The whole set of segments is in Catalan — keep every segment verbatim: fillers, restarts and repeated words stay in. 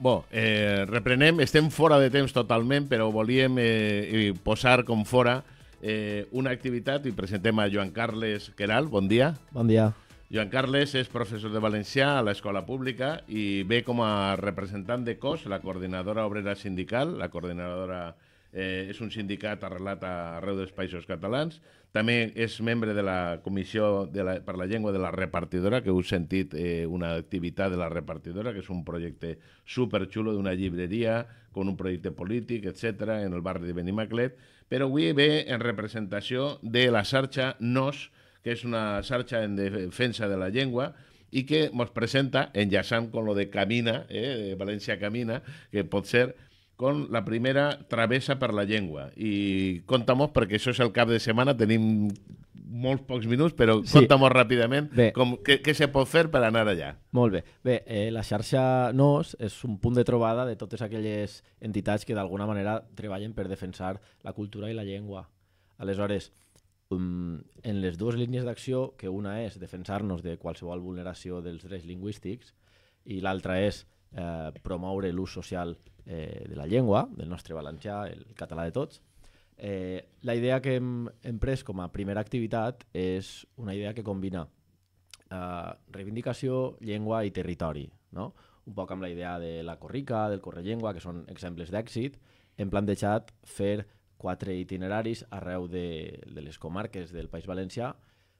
Bo, eh, reprenem, estem fora de temps totalment, però volíem eh, posar com fora eh, una activitat i presentem a Joan Carles Queralt. Bon dia. Bon dia. Joan Carles és professor de valencià a l'Escola Pública i ve com a representant de C O S, la Coordinadora Obrera Sindical. La coordinadora eh, és un sindicat arrelat arreu dels Països Catalans. També és membre de la Comissió de la, per la Llengua de la Repartidora, que heu sentit eh, una activitat de la Repartidora, que és un projecte superxulo d'una llibreria, con un projecte polític, etcètera, en el barri de Benimaclet. Però avui ve en representació de la xarxa N O S, que és una xarxa en defensa de la llengua, i que ens presenta, enllaçant con lo de Camina, eh, de València Camina, que pot ser con la primera travessa per la llengua. I conta-mos, perquè això és el cap de setmana, tenim molts pocs minuts, però sí. Conta-mos ràpidament com, què, què se pot fer per anar allà. Molt bé. Bé, eh, la xarxa N O S és un punt de trobada de totes aquelles entitats que d'alguna manera treballen per defensar la cultura i la llengua. Aleshores, um, en les dues línies d'acció, que una és defensar-nos de qualsevol vulneració dels drets lingüístics i l'altra és eh, promoure l'ús social eh, de la llengua, del nostre valencià, el català de tots, Eh, la idea que hem, hem pres com a primera activitat és una idea que combina eh, reivindicació, llengua i territori, no? Un poc amb la idea de la Corrica, del Correllengua, que són exemples d'èxit. Hem plantejat fer quatre itineraris arreu de, de les comarques del País Valencià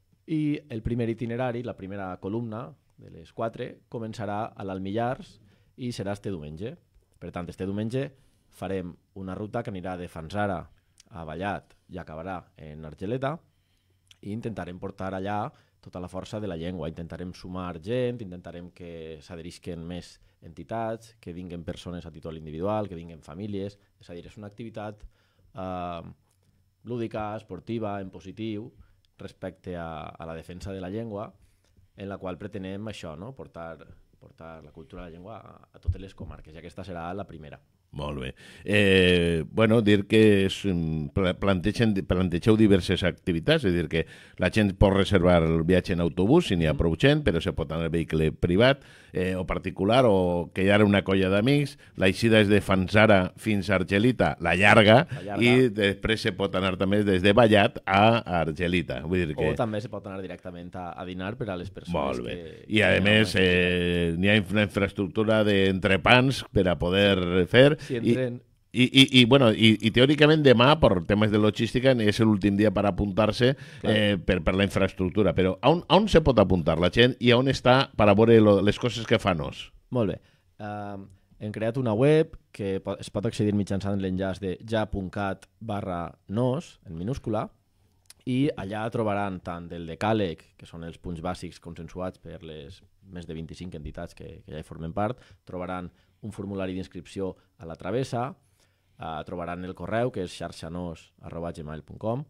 i el primer itinerari, la primera columna de les quatre, començarà a l'Almillars i serà este diumenge. Per tant, este diumenge farem una ruta que anirà de Fanzara a Vallat i acabarà en Argeleta i intentarem portar allà tota la força de la llengua. Intentarem sumar gent, intentarem que s'adherisquen més entitats, que vinguen persones a títol individual, que vinguen famílies. És a dir, és una activitat eh, lúdica, esportiva, en positiu, respecte a, a la defensa de la llengua, en la qual pretenem això, no? portar, portar la cultura de la llengua a, a totes les comarques, i aquesta serà la primera. Molt bé. Eh, bueno, dir que és, plantegen, plantegeu diverses activitats, és a dir, que la gent pot reservar el viatge en autobús, si n'hi ha prou gent, però se pot anar en vehicle privat eh, o particular, o que hi ha una colla d'amics. L'eixida és de Fanzara fins a Argelita, la llarga, la llarga, i després se pot anar també des de Vallat a Argelita. Vull dir que... O també se pot anar directament a, a dinar per a les persones. Molt bé. Que... I a més eh, n'hi ha una infraestructura d'entrepans per a poder fer. Si entren... I, i, i, bueno, i, i teòricament demà, per temes de logística, és l'últim dia per apuntar-se eh, per, per la infraestructura. Però on, on se pot apuntar la gent i on està per a veure lo, les coses que fa N O S? Molt bé. Uh, hem creat una web que es pot accedir mitjançant l'enllaç de ja.cat barra nos, en minúscula, i allà trobaran tant el decàleg, que són els punts bàsics consensuats per les més de vint-i-cinc entitats que, que ja hi formen part, trobaran un formulari d'inscripció a la travessa, uh, trobaran el correu, que és xarxanos arroba gmail punt com,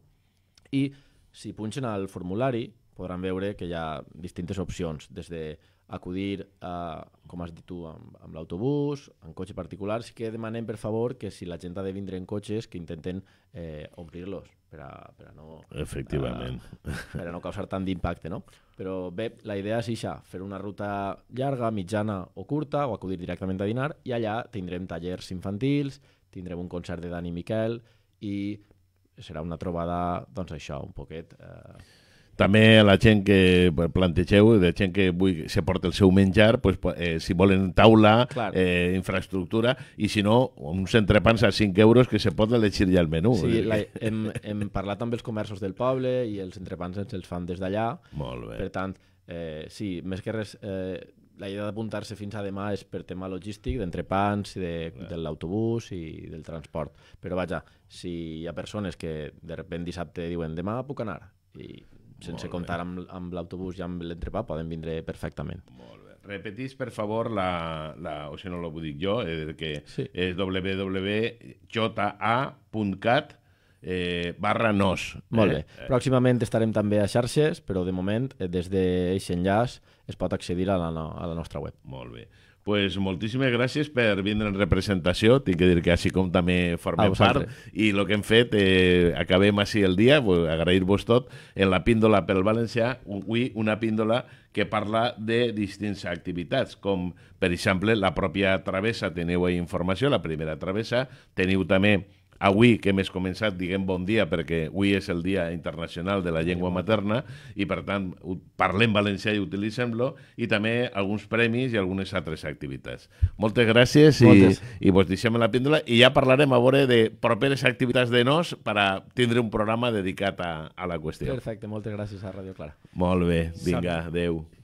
i si punxen al formulari podran veure que hi ha distintes opcions, des d'acudir, uh, com has dit tu, amb, amb l'autobús, en cotxe particular. Sí que demanem, per favor, que si la gent ha de vindre en cotxes, que intenten eh, omplir-los, per a, per a no... Efectivament. Uh, per a no causar tant d'impacte, no? Però bé, la idea és això, fer una ruta llarga, mitjana o curta, o acudir directament a dinar, i allà tindrem tallers infantils, tindrem un concert de Dani Miquel, i serà una trobada, doncs això, un poquet... Eh... També la gent que plantegeu, de gent que vull, se porta el seu menjar, pues, eh, si volen taula, eh, infraestructura, i si no, uns entrepans a cinc euros que se pot elegir ja el menú. Sí, la, hem, hem parlat amb els comerços del poble i els entrepans ens els fan des d'allà. Molt bé. Per tant, eh, sí, més que res, eh, la idea d'apuntar-se fins a demà és per tema logístic, d'entrepans, de, de l'autobús i del transport. Però vaja, si hi ha persones que de repent dissabte diuen demà puc anar, i sense comptar amb, amb l'autobús i amb l'entrepà, poden vindre perfectament. Molt bé. Repetís, per favor, la, la, o si no ho dic jo, és que sí. és w w w punt j a punt cat eh, barra nos. Molt bé. Eh? Pròximament estarem també a xarxes, però de moment, des d'aquest enllaç, es pot accedir a la, a la nostra web. Molt bé. Pues moltíssimes gràcies per vindre en representació. Tinc que dir que així com també formem part, i el que hem fet, eh, acabem així el dia, pues, agrair-vos tot, en la píndola pel valencià, avui una píndola que parla de distintes activitats, com per exemple la pròpia travessa, teniu ahí informació, la primera travessa, teniu també avui que hem començat, diguem bon dia, perquè avui és el Dia Internacional de la Llengua Materna i, per tant, parlem valencià i utilitzem-lo, i també alguns premis i algunes altres activitats. Moltes gràcies i, i vos deixem la píndola i ja parlarem a veure de properes activitats de nos per a tindre un programa dedicat a, a la qüestió. Perfecte, moltes gràcies a Ràdio Clara. Molt bé, vinga, adeu.